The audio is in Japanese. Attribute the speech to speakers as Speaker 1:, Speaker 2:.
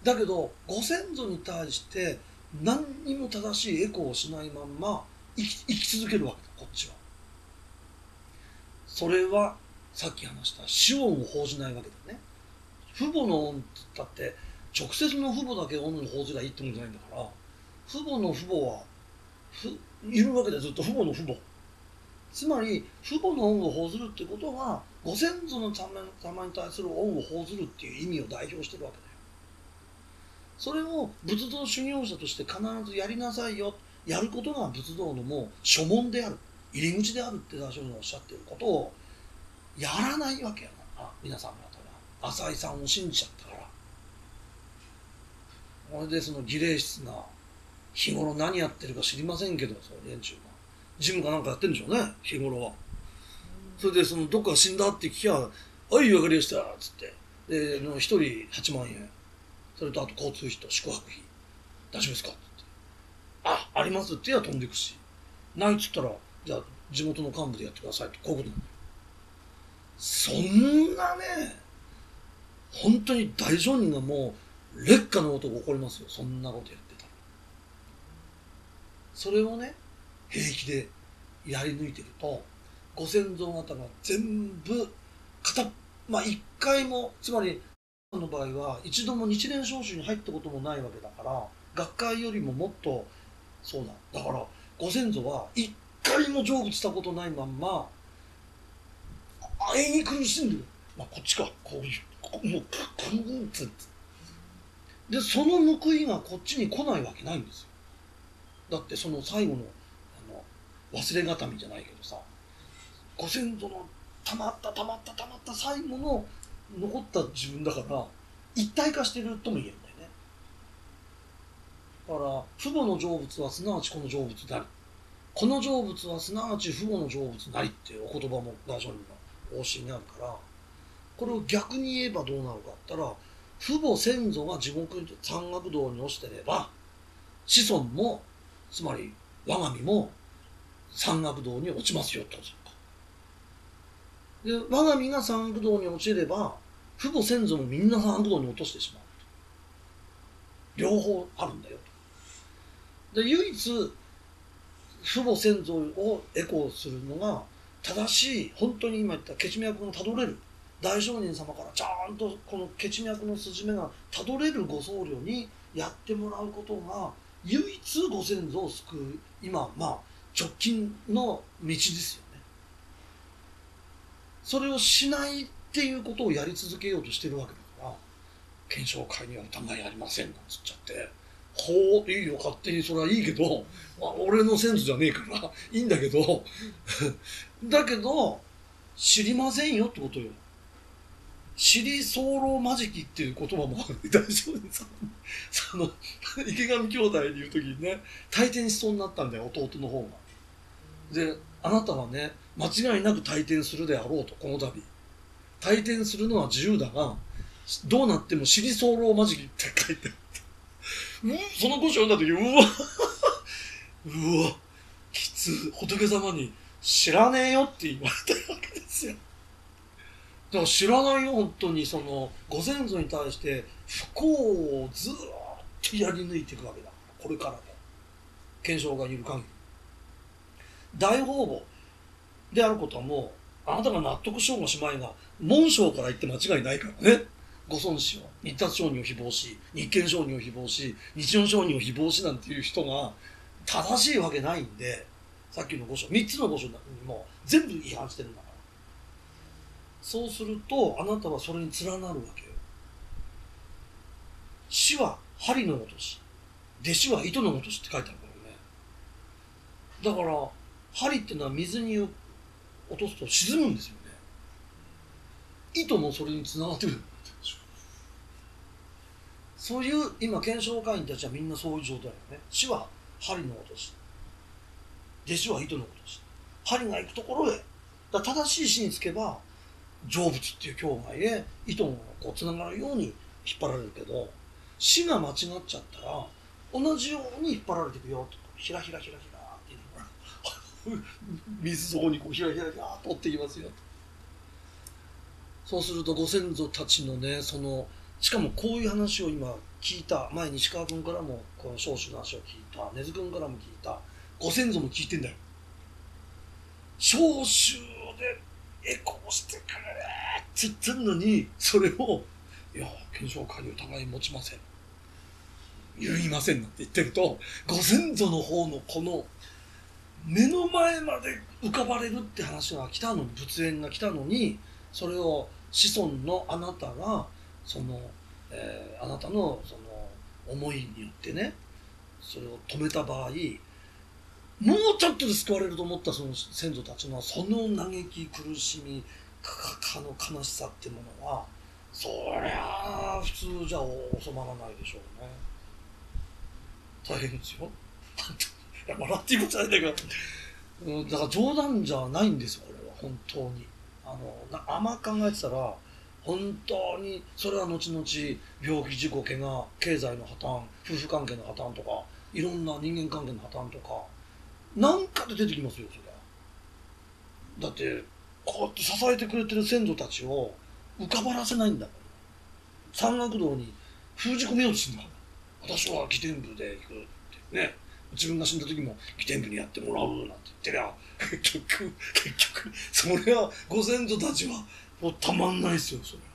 Speaker 1: だけどご先祖に対して何にも正しいエコーをしないまんま生き続けるわけだ、こっちは。それはさっき話した子音を報じないわけだね。父母の恩って言ったって直接の父母だけ恩を報じりゃいいってもんじゃないんだから、父母の父母はいるわけだよ、ずっと父母の父母。つまり父母の恩を報ずるってことはご先祖の様に対する恩を報ずるっていう意味を代表してるわけだよ。それを仏道修行者として必ずやりなさいよ、やることが仏道のもう所門である、入り口であるって大聖人がおっしゃっていることをやらないわけやな、皆さん方は浅井さんを信じちゃったから。これでその儀礼室な日頃何やってるか知りませんけど、その連中がジムかなんかやってるんでしょうね、日頃は。それでそのどっか死んだって聞きゃ「はい分かりました」っつってで1人8万円、それとあと交通費と宿泊費大丈夫ですかって言って「あります」って言えば飛んでいくし、ないっつったらじゃあ地元の幹部でやってくださいってこういうことなんだよ。そんなね、本当に大聖人がもう劣化のことが起こりますよ、そんなことやってたら。それをね平気でやり抜いてるとご先祖方が全部一回も、つまりの場合は一度も日蓮召集に入ったこともないわけだから、学会よりももっとそうだ。だからご先祖は一回も成仏したことないまんま永遠に苦しんでる。こっちか、こういうもうクンってで、その報いがこっちに来ないわけないんですよ。だってその最後の忘れがたみじゃないけどさ、ご先祖のたまった最後の残った自分だから一体化してるとも言えるんだよね。だから父母の成仏はすなわちこの成仏なり、この成仏はすなわち父母の成仏なりっていうお言葉も大聖人の教えにあるから、これを逆に言えばどうなるかって言ったら、父母先祖が地獄山岳道に落ちてれば子孫も、つまり我が身も山岳道に落ちますよってことで、我が身が山岳道に落ちれば父母先祖もみんな山岳道に落としてしまう。両方あるんだよと。で、唯一父母先祖をエコーするのが正しい、本当に今言った血脈がたどれる大聖人様からちゃんとこの血脈の筋目がたどれるご僧侶にやってもらうことが唯一ご先祖を救う今直近の道ですよね。それをしないっていうことをやり続けようとしてるわけだから、検証会には疑いありませんなんつっちゃって、ほういいよ勝手にそれはいいけど、俺の先祖じゃねえからいいんだけどだけど知りませんよってことよ。知り候まじきっていう言葉も大丈夫です。その池上兄弟に言う時にね、退転しそうになったんだよ、弟の方が。で、あなたはね間違いなく退転するであろうと、この度退転するのは自由だがどうなっても知り候まじきって書いてあって、その古書読んだ時うわきつ、仏様に知らねえよって言われたわけですよ。だから知らないよ、本当にそのご先祖に対して不幸をずっとやり抜いていくわけだ。これからも検証がいる限り大方々であることはもうあなたが納得しようがしまいが門章から言って間違いないからね。ご尊師を日達上人を誹謗し、日見上人を誹謗し、日音上人を誹謗しなんていう人が正しいわけないんで、さっきの5章3つの5章にも全部違反してるんだから。そうするとあなたはそれに連なるわけよ。死は針のごとし、弟子は糸のごとしって書いてあるからね。だから針っていうのは水に落とすと沈むんですよね。糸もそれにつながってくる。そういう今検証会員たちはみんなそういう状態だよね。死は針のごとし、弟子は糸のごとし、針が行くところへだから正しい死につけば成仏っていう境外へ糸がこうつながるように引っ張られるけど、死が間違っちゃったら同じように引っ張られていくよと、ひらひらひらひらって言いながら水底にこうひらひらひらっと追っていきますよと。そうするとご先祖たちのね、そのしかもこういう話を今聞いた、前西川君からもこの少主の話を聞いた、根津君からも聞いた、ご先祖も聞いてんだよ。少主でエコーしてくれって言ってるのに、それをいや検証会に疑い持ちません、言いませんなんて言ってると、ご先祖の方のこの目の前まで浮かばれるって話が来たのに、仏縁が来たのに、それを子孫のあなたがその、あなたのその思いによってね、それを止めた場合、もうちょっとで救われると思ったその先祖たちのその嘆き苦しみの悲しさっていうものは、そりゃあ普通じゃ収まらないでしょうね。大変ですよ。いや笑っていいことじゃないんだけど、だから冗談じゃないんですよ、これは本当に。甘く考えてたら本当にそれは後々病気事故怪我経済の破綻夫婦関係の破綻とかいろんな人間関係の破綻とかなんかで出てきますよ、それは。だってこうやって支えてくれてる先祖たちを浮かばらせないんだから。山岳道に封じ込めようとしてんだから。私は義天部で行くってね、自分が死んだ時も義天部にやってもらうなんて言ってりゃ結局それはご先祖たちはもうたまんないですよ、それは。